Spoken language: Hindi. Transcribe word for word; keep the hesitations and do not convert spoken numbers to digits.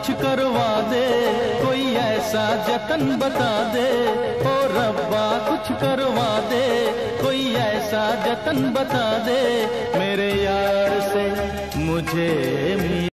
कुछ करवा दे, कोई ऐसा जतन बता दे। ओ रब्बा कुछ करवा दे, कोई ऐसा जतन बता दे, मेरे यार से मुझे